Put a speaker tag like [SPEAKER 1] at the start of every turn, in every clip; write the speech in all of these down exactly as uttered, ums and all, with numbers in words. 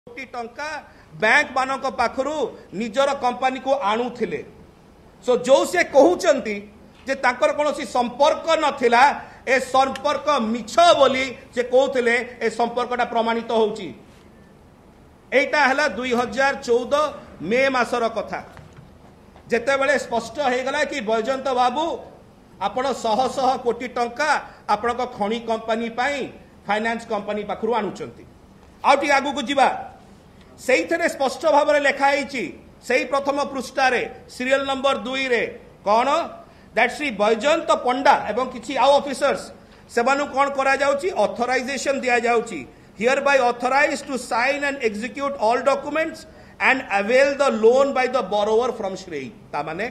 [SPEAKER 1] कोटी टंका बैंक मानक पाखरु निजर कंपनी को आणुथिले सो जो से कहउचंती जे तांकर कोनोसी संपर्क नथिला ए संपर्क मिछ बोली से कहउथिले ए संपर्कटा प्रमाणित होउची। एटा हला दुई हजार चौदह मे मासर कथा जेते बेले स्पष्ट हो गला कि बैजयंत बाबू आपण शह शह कोटी टंका आपण को खणी कंपनी पाई फाइनेंस कंपनी पाखरु आणुचंती। आउटी आगु को जीवा सेई थरे स्पष्ट भाव में लिखाई से प्रथम पृष्ठारे सीरियल नंबर दुई रे कौन दैट श्री बैजयंत पंडा एवं किसी आउ ऑफिसर्स सेमानु कौन करा जाउची ऑथराइजेशन दिया जाउची hereby authorised to sign and execute all documents and avail the loan by the borrower from Srei ता माने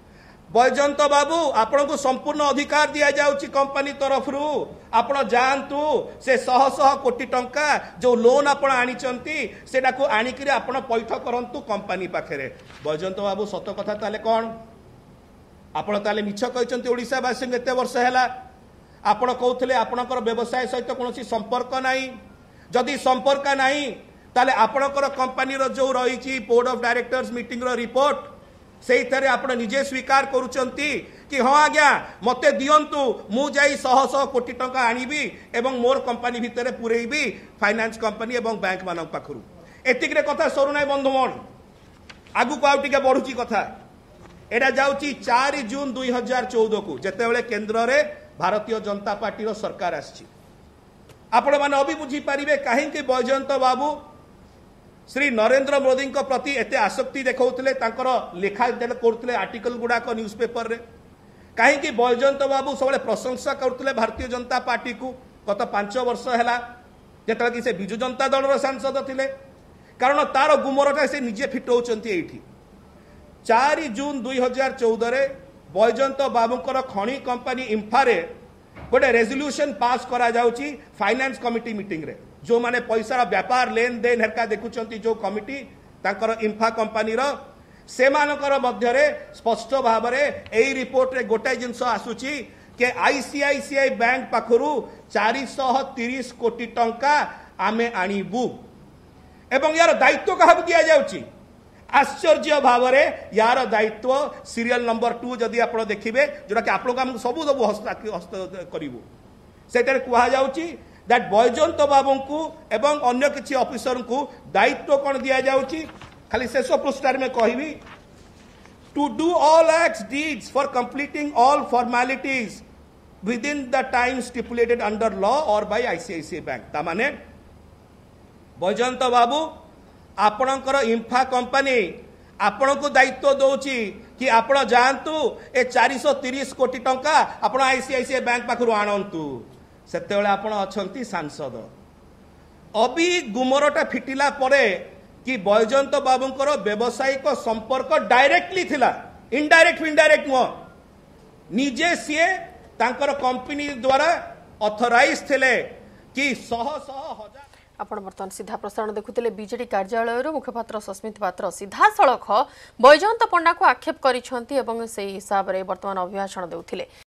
[SPEAKER 1] बैजयंत बाबू आपण को संपूर्ण अधिकार दिया जाउची कंपनी तरफ रु आपण जानतु से शह शह कोटी टंका जो लोन आपण आनी चंती सेटा को आनी कि आपण पैठ करंतु कंपनी पाखरे। बैजयंत बाबू सत कथा ताले कोन आपण ताले मिछ कहचंती ओडिसा वासी एते वर्ष हैला आपण कहउथले आपणकर व्यवसाय सहित कोनोसी संपर्क नाही जदी संपर्क नाही ताले आपणकर कंपनी रो जो रहिची बोर्ड ऑफ डायरेक्टर्स मीटिंग रो रिपोर्ट से थरे आपण निजे स्वीकार करूचंती कि हाँ आज्ञा मते दियंतु मु जाई शह शह कोटी टंका आनीबी एवं मोर कंपनी भितरे पुरेइबी फाइनेंस कंपनी एवं बैंक मानक पाखरु एतिकरे कथा सरू नै बंधुमण आगु को आउ टिके बढ़ुची कथा एडा जाउची चार जून दुई हजार चौदह को जेते बेले केंद्र रे भारतीय जनता पार्टी रो सरकार आछि। आपण माने अभी बुझी पारिबे काहे कि बैजयंत बाबू श्री नरेंद्र मोदी को प्रति एते आसक्ति देखौतले तांकर लेखा करतले आर्टिकल गुडाक न्यूज पेपर रे काहे कि बैजयंत बाबू सबले प्रशंसा करतले भारतीय जनता पार्टी को गत पांच वर्ष हैला जेतले कि से बिजु जनता दल रो सांसद थिले कारण तार गुमरटा से निजे फिटौचंती एठी। चार जून दुई हजार चौदह रे बैजयंत बाबूकर खणी कंपनी इंफा रे गोटे रेजोल्यूशन पास करा जाउची फाइनेंस कमिटी मीटिंग रे जो माने पैसा व्यापार लेन देन हेरका देखुचंती जो कमिटी तांकर इंफा कंपनी रो से मानकर मध्य रे स्पष्ट भाव रे एई रिपोर्ट रे गोटे जिंस आसुची के आईसीआईसीआई बैंक पाखरु चार सौ तीस कोटी टंका आमे आनीबू एवं यार दायित्व कहा दिया जाउची आश्चर्य भाव रे यार दायित्व सीरियल नंबर टू जदि आप देखिए जोटा कि आप सब सब हस्त हस्त करूँ से कह जाउची दैट बैजयंत बाबू को एवं अन्य किसी ऑफिसर को दायित्व कौन दिया जाउची खाली शेष पृष्ठार में कहबी to do all acts deeds for completing all formalities within the time stipulated under law or by ICICI bank ता माने बैजयंत बाबू आपणकर इंफा कंपनी आपण को दायित्व दौची कि आपण जानतु ए चार सौ तीस कोटी टंका आपण आईसीआईसीआई बैंक पाखरु आणंतु सेतेबेले आपण अछंती सांसद अभी गुमरटा फिटिला परे कि बैजयंत बाबूंकर व्यवसायिक संपर्क डायरेक्टली थिला इनडायरेक्ट इनडायरेक्ट नुह निजे सीए तांकर कंपनी द्वारा ऑथराइज थिले कि शह शह हजार
[SPEAKER 2] आपण बर्तमान सीधा प्रसारण देखुते बीजेडी कार्यालय मुखपात्र सस्मित पात्र सीधा सड़क बैजयंत पंडा को आक्षेप करिसेंती एवं से हिसाब रे बर्तमान अभिभाषण देउथिले।